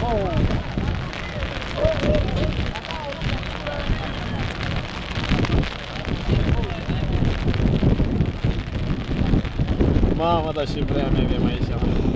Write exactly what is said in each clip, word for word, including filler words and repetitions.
Mamă, dar și vrea mea avem aici.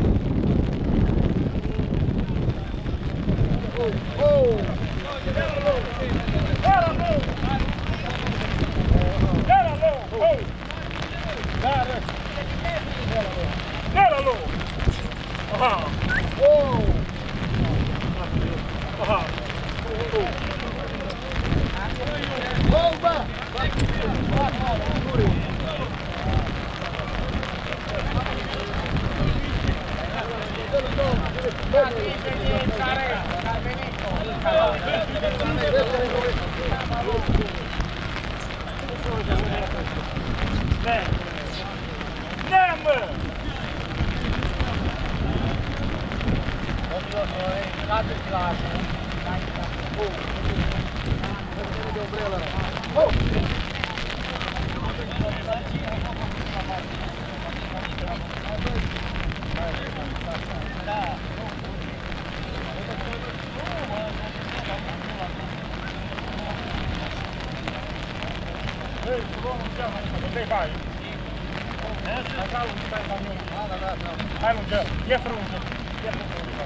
Hai lungă, e frunză, e frunză.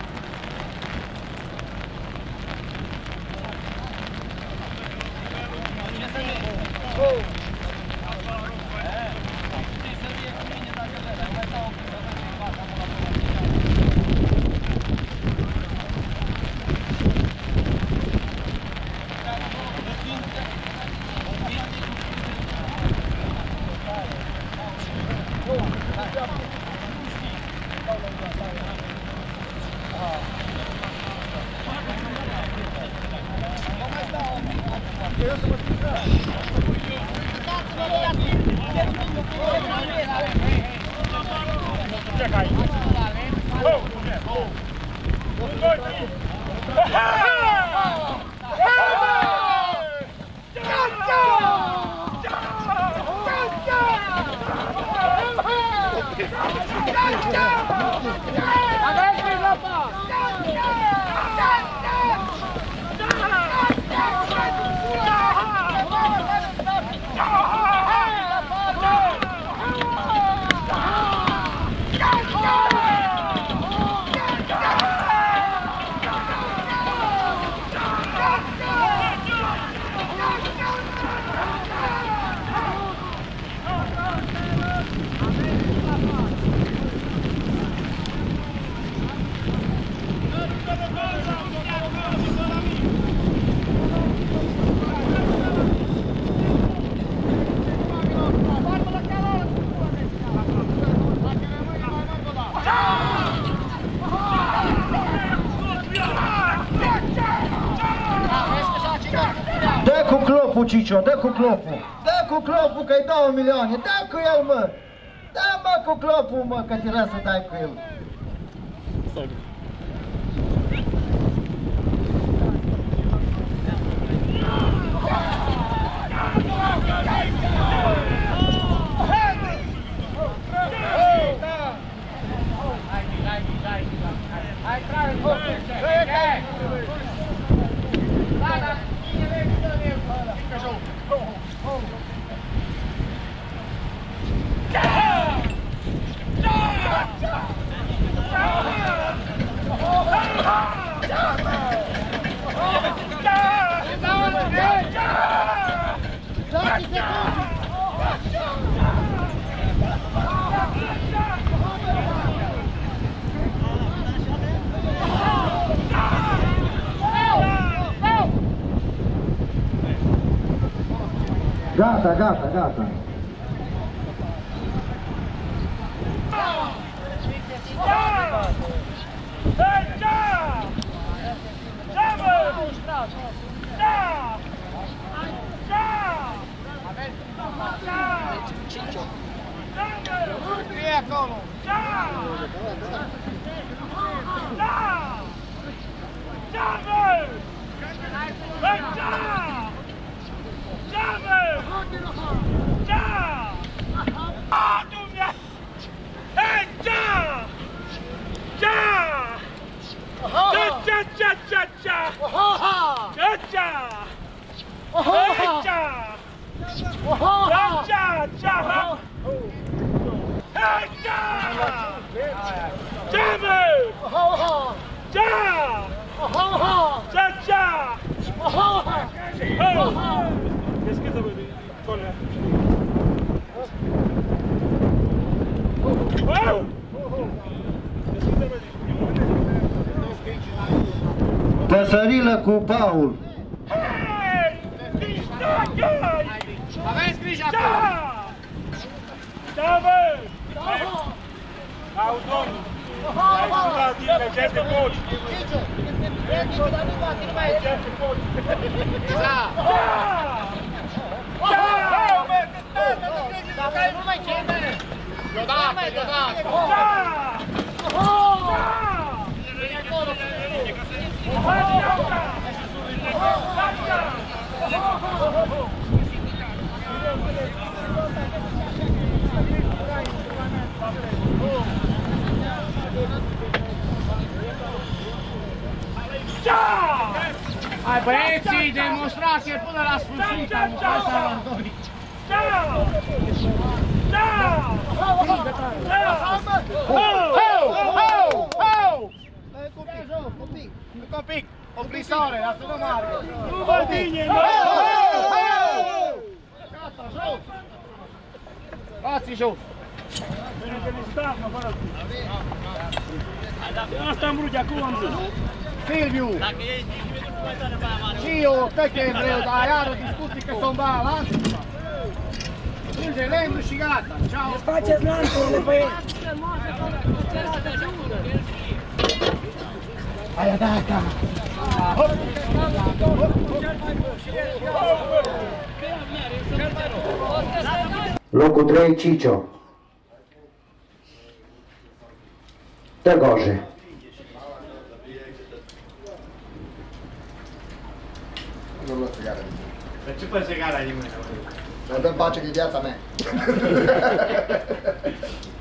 Dă cu clopul, Cicio, dă cu clopul! Dă cu clopul că-i două milioane! Dă cu el, mă! Dă, mă, cu clopul, mă, că te lasă să dai cu el! Gata, gata, gata. Hey, Păsărilă cu Paul. Aveți grijă acolo! Da, bă! Au, domnul! Ai jucat tine, ce te poți! Ce te poți! Da! Da! Da, bă! Nu mai ce, bă! Eu da, eu da! Da! Hai băieții, demonstrație până la sfârșit, am mâncat salvadorici. Da! Da! Ho, ho, ho! Un pic, un pic, o plisoare, la sună mare. Nu vă bine, mă! Gata, jos! Dați-i jos! Bine că ne stau, mă, fără. Asta am vrut de acum, am zis. Silviu! Și eu, stai că e greu, dar iară discuții că sunt baia lanțul. Strânge lemnul și gata, ceau! Faceți lanțurile pe ei! Aia, da, da! Locul trei, Cicio. Tăgoje. Nu luă țigară. Dar ce păi țigara din mână? Să dăm pace de viața mea.